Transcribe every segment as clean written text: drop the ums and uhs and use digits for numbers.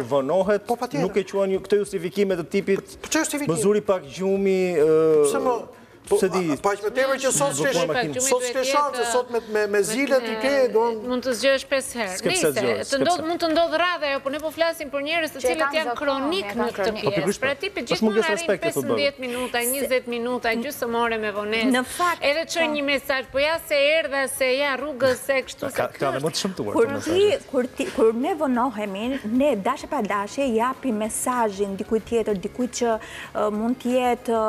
vënohet, nuk e quajnë këto justifikime të tipit mëzuri pak gjumi, se di... Paq me tepër që sot s'ke shanse, sot me zilet i ke... Mund të zgjohesh 5 herë. Nise, mund të ndodhë radhe, po ne po flasim për njerëz të cilët janë kronik në këtë pjesë. Pra tipi gjithmonë arrin 15 minuta, 20 minuta, gjysmore me vonesë. Edhe çon një mesazh, po ja se erdha, se ja rrugës, se kështu se ka më të shëmtuar. Kur ne vonohemi, ne dashe pa dashe japi mesazhin dikujt tjetër, dikujt që mund të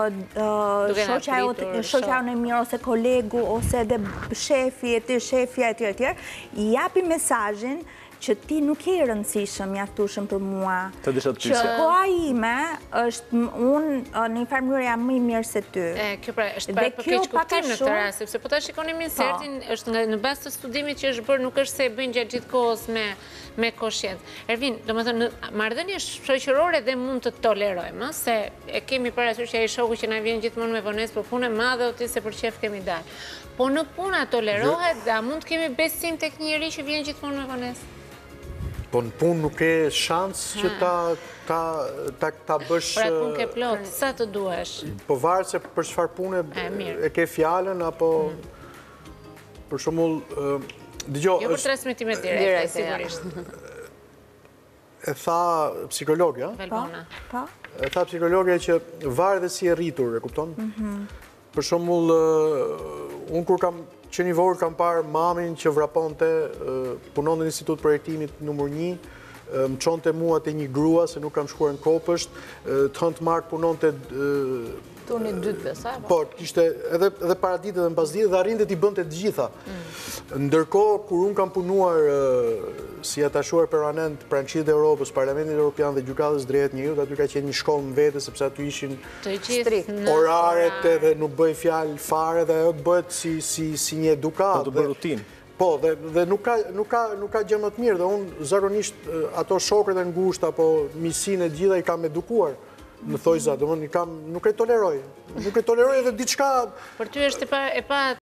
jetë shoqja në mirë, ose kolegu, ose edhe shefi, shefja, etj. Japi mesazhin që ti nuk je i rëndësishëm, mjaftueshëm për mua. Që koha ime është unë në një farë mënyrë jam më i mirë se ty. Kjo pra është për keq kuptim në këtë rast, sepse po ta shikoni Minsertin, është në bazë të studimit që është bërë, nuk është se e bëjnë gjatë gjithë kohës me koshiencë. Ervin, domethënë marrëdhënie shoqërore dhe mund të tolerojmë, se e kemi parasysh që ai shoku që na vjen gjithmonë me vonesë për punë madhe o ti se për çef kemi dalë. Po në puna tolerohet, a mund të kemi besim tek një njerëz që vjen gjithmonë me vonesë? Po në punë nuk e shansë që ta bësh... Pra punë ke plot, sa të duhesh? Po varet se për çfarë pune e ke fjalën, apo... Për shembull... Jo për transmitimet direkte, sigurisht. E tha psikologja. Velbona. E tha psikologja që varet dhe si e rritur, e kupton? Për shembull, unë kur kam që një vorë kam parë mamin që vraponte, punon në institut projektimit numër 1, më çonte mua te një grua se nuk kam shkuar në Kopësht, Thënt Mark punonte turni 2 sa? Po, kishte edhe paraditë dhe mbasditë dhe arrinte t'i bënte të gjitha. Ndërkohë, kur unë kam punuar si atashuar permanent pranë Këshillit të Evropës, Parlamentit Evropian dhe Gjykatës Drejtë Njerëzit, aty ka qenë një shkollë në vete sepse aty ishin oraret edhe nuk bëj fjalë fare dhe ajo bëhet si një edukat. Po të bërë rutinë. Po, dhe nuk ka gjë më të mirë, dhe unë zakonisht ato shokët e ngushtë apo miqsinë e gjitha i kam edukuar në thojza, domethënë nuk e toleroj. Nuk e toleroj edhe diçka... Për ty është e pa